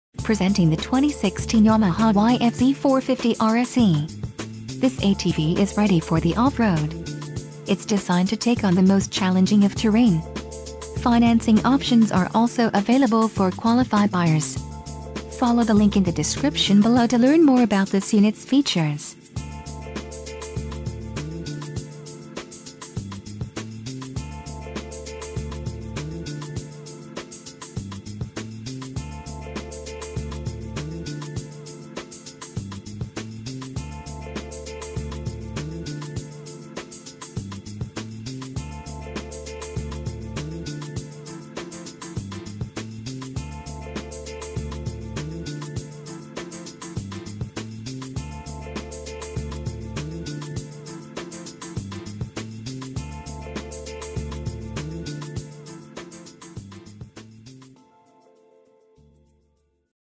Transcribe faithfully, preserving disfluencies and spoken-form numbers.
Presenting the twenty sixteen Yamaha Y F Z four fifty R S E. This A T V is ready for the off-road. It's designed to take on the most challenging of terrain. Financing options are also available for qualified buyers. Follow the link in the description below to learn more about this unit's features.